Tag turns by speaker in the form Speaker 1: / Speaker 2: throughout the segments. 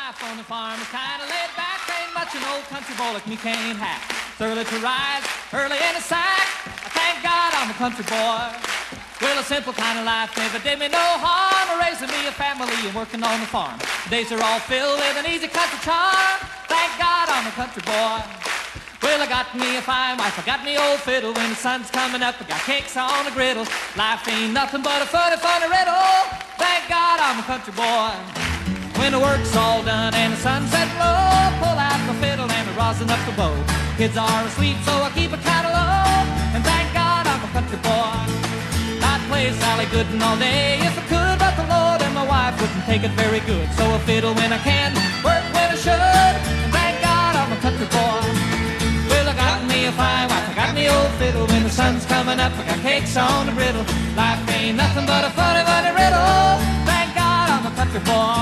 Speaker 1: life on the farm is kind of laid back. Ain't much an old country boy like me can't hack. It's early to rise, early in the sack. I thank God I'm a country boy. Well, a simple kind of life never did me no harm. Raising me a family and working on the farm. Days are all filled with an easy country charm. Thank God I'm a country boy. Well, I got me a fine wife, I got me old fiddle. When the sun's coming up, I got cakes on the griddle. Life ain't nothing but a funny, funny riddle. Thank God I'm a country boy. When the work's all done and the sunset low, pull out the fiddle and I rosin up the bow. Kids are asleep, so I keep it kind of low. And thank God I'm a country boy. I'd play Sally Gooden all day if I could, but the Lord and my wife wouldn't take it very good. So I fiddle when I can, work when I should, and thank God I'm a country boy. Well, I got me a fine wife, I got me old fiddle. When the sun's coming up, I got cakes on the griddle. Life ain't nothing but a funny, funny riddle. Thank God I'm a country boy.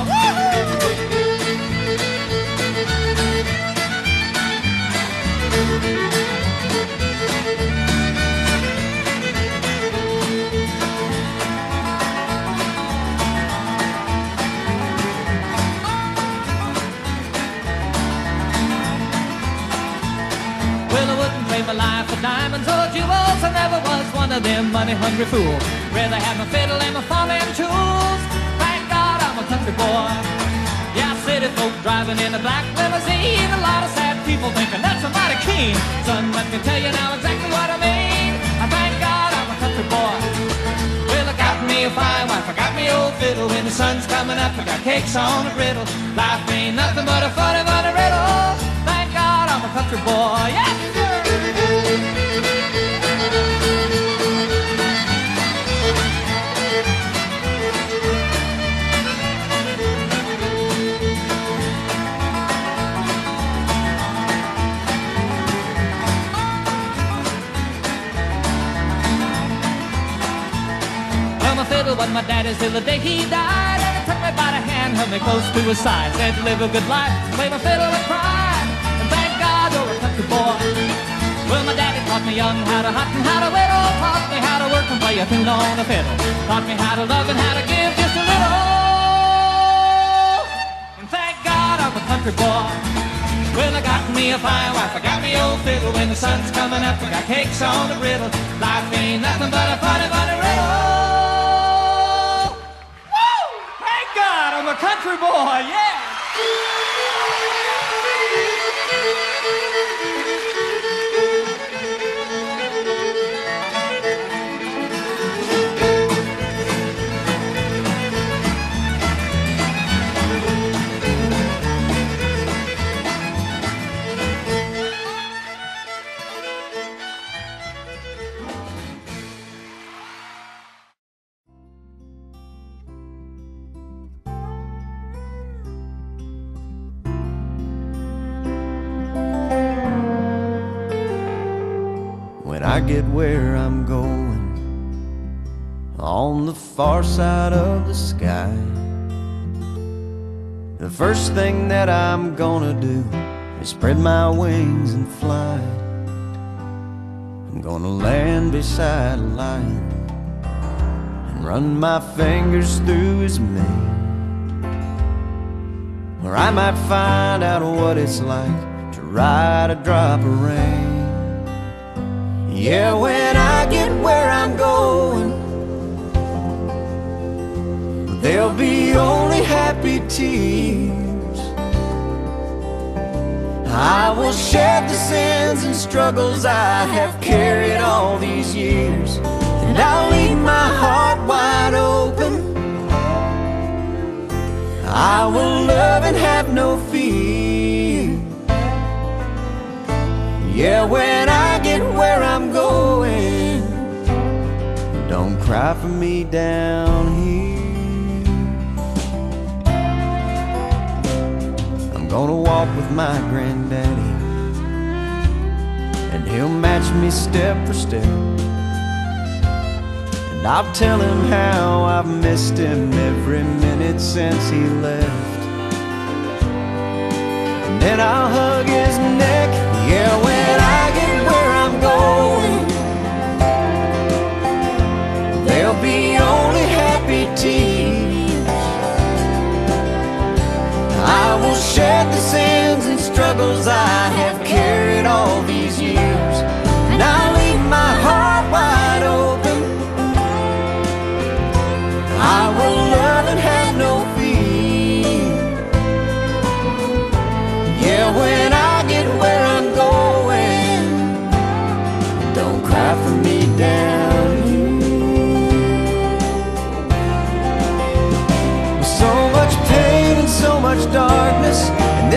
Speaker 1: My life for diamonds or jewels, I never was one of them money-hungry fools. Rather have my fiddle and my farming tools. Thank God I'm a country boy. Yeah, city folk driving in a black limousine. A lot of sad people thinking that's a mighty keen. Son, let me tell you now exactly what I mean. I thank God I'm a country boy. Well, I got me a fine wife, I got me old fiddle. When the sun's coming up, I got cakes on the griddle. Life ain't nothing but a funny, funny riddle. Thank God I'm a country boy. Yeah. But my daddy till the day he died, and he took me by the hand, held me close to his side, said to live a good life, play my fiddle and cry, and thank God you're a country boy. Well, my daddy taught me young how to hunt and how to whittle, taught me how to work and play a tune on the fiddle, taught me how to love and how to give just a little, and thank God I'm a country boy. Well, I got me a fine wife, I got me old fiddle. When the sun's coming up, I got cakes on the griddle. Life ain't nothing but a funny, funny riddle. I'm a country boy, yeah!
Speaker 2: I get where I'm going, on the far side of the sky, the first thing that I'm gonna do is spread my wings and fly. I'm gonna land beside a lion and run my fingers through his mane, or I might find out what it's like to ride a drop of rain. Yeah, when I get where I'm going, there'll be only happy tears. I will shed the sins and struggles I have carried all these years, and I'll leave my heart wide open. I will love and have no fear. Yeah, when I get where I'm going, don't cry for me down here. I'm gonna walk with my granddaddy, and he'll match me step for step, and I'll tell him how I've missed him every minute since he left, and then I'll hug his neck. Yeah, when I get where I'm going, there'll be only happy tears. I will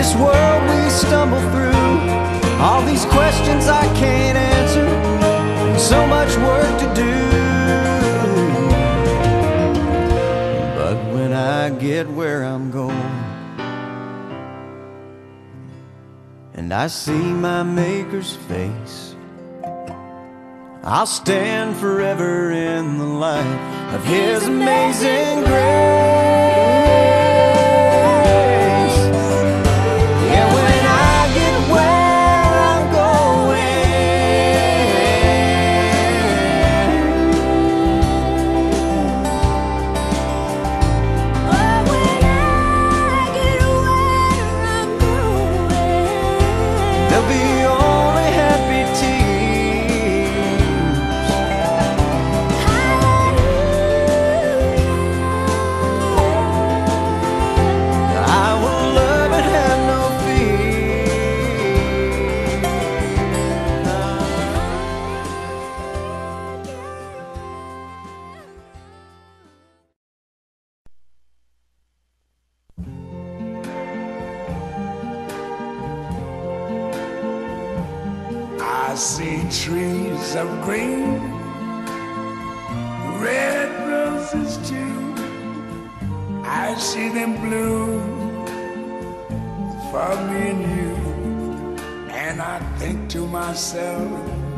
Speaker 2: this world we stumble through, all these questions I can't answer, so much work to do. But when I get where I'm going and I see my Maker's face, I'll stand forever in the light of His amazing grace. Yeah, when I get where I'm going,
Speaker 3: oh, when I get where I'm going,
Speaker 2: there'll be only happy tears. I will love and have no
Speaker 4: I see trees of green, red roses too. I see them bloom for me and you. And I think to myself,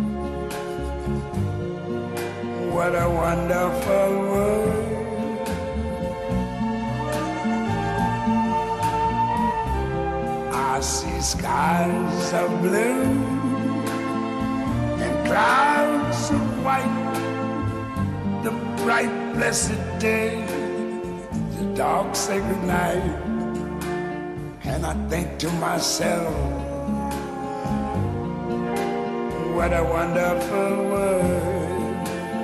Speaker 4: what a wonderful world. I see skies of blue and clouds of white, the bright blessed day, the dark sacred night. And I think to myself, what a wonderful world.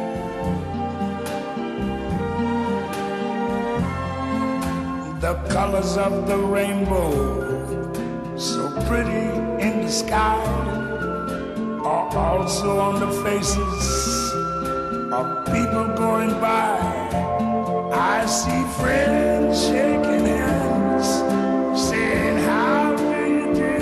Speaker 4: The colors of the rainbow, so pretty in the sky, are also on the faces of people going by. I see friends shaking hands, saying, how do you do?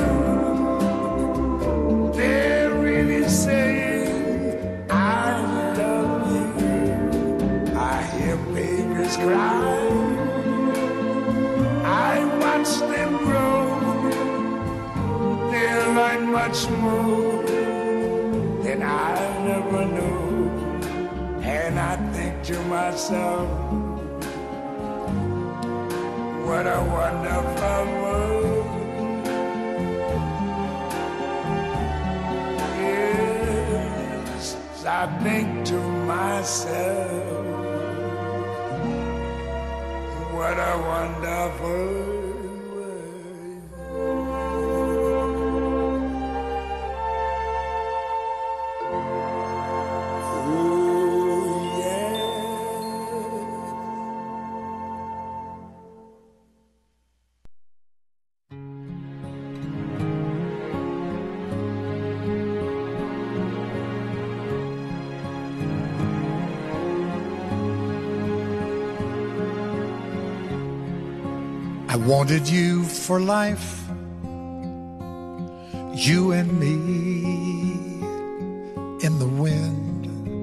Speaker 4: They're really saying, I love you. I hear babies cry, I watch them grow. They'll learn much more than I never knew. And I think to myself, what a wonderful world. Yes, I think to myself, what a wonderful world.
Speaker 5: I wanted you for life, you and me in the wind.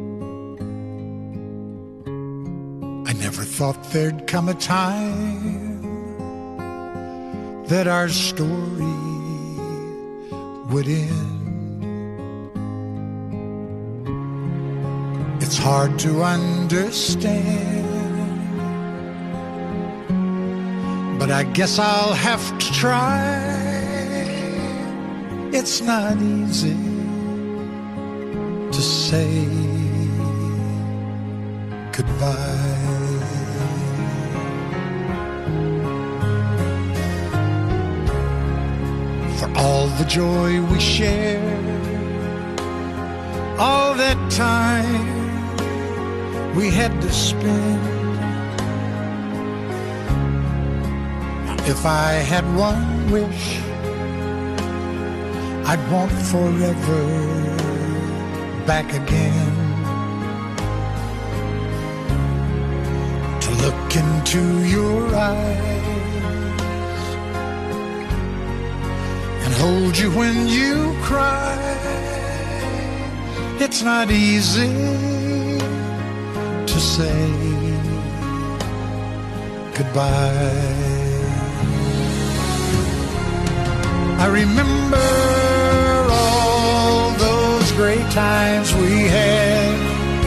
Speaker 5: I never thought there'd come a time that our story would end. It's hard to understand, but I guess I'll have to try. It's not easy to say goodbye. For all the joy we shared, all that time we had to spend. If I had one wish, I'd want forever back again, to look into your eyes hold you when you cry. It's not easy to say goodbye. I remember all those great times we had.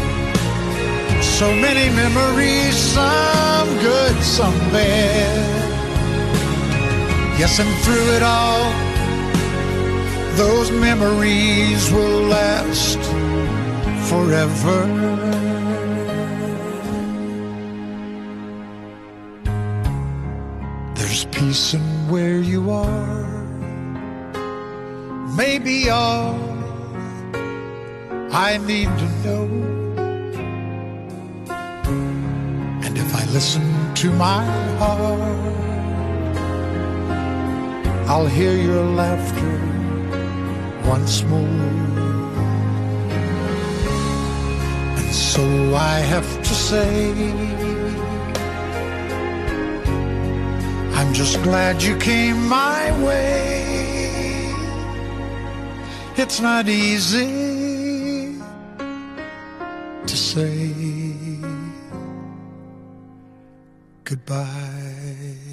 Speaker 5: So many memories, some good, some bad. Yes, and through it all, those memories will last forever. There's peace in where you are. Maybe all I need to know. And if I listen to my heart, I'll hear your laughter once more. And so I have to say, I'm just glad you came my way. It's not easy to say goodbye.